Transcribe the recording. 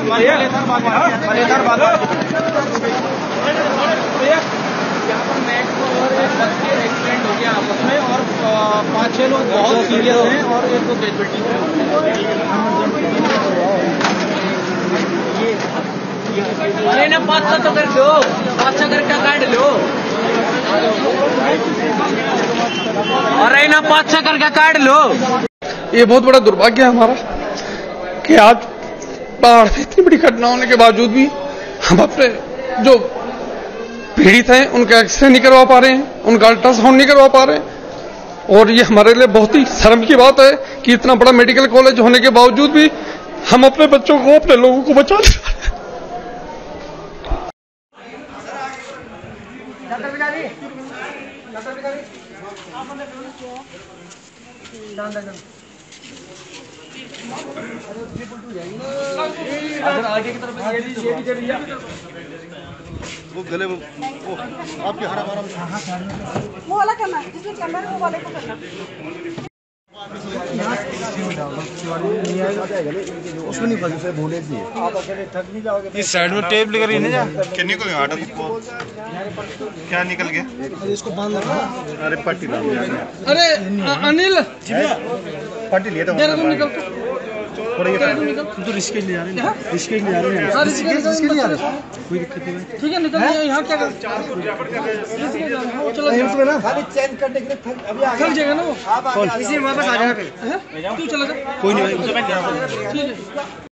Accident हो गया आपस में और 5-6 लोग बहुत सीरियस हैं और एक तो डेथ अरे ना 500 तो कर लो, 500 करके काट लो, अरे ना 500 करके काट लो। ये बहुत बड़ा दुर्भाग्य है हमारा कि आज बाढ़ से इतनी बड़ी घटना होने के बावजूद भी हम अपने जो पीड़ित हैं उनका एक्सरे नहीं करवा पा रहे हैं, उनका अल्ट्रासाउंड नहीं करवा पा रहे हैं। और ये हमारे लिए बहुत ही शर्म की बात है कि इतना बड़ा मेडिकल कॉलेज होने के बावजूद भी हम अपने बच्चों को, अपने लोगों को बचा नहीं पा वो गले वो आपके हरा हमारा वो वाला करना, जिसमें कैमरा है वो वाले को करना। उसको नहीं फंसे से भूले दिए। आप अकेले थक नहीं जाओगे। इस साइड में टेप लेकर ही नहीं जा। क्या निकल गया आटा को? क्या निकल गया? इसको बांध लो। अरे पट्टी डाल दिया। अरे अनिल पट्टी लिए तो थोड़ा ये तो रिस्क ले जा रहे हैं, रिस्क ले जा रहे हैं, रिस्क ले जा रहे हैं, कोई दिक्कत नहीं है। ठीक है निकल जाइए। यहाँ क्या कर चलो इसमें ना खाली चेंज करने के लिए अभी आ जाएगा ना वो, इसी वापस आ जाएगा। तू चला जा, कोई नहीं भाई ठीक है।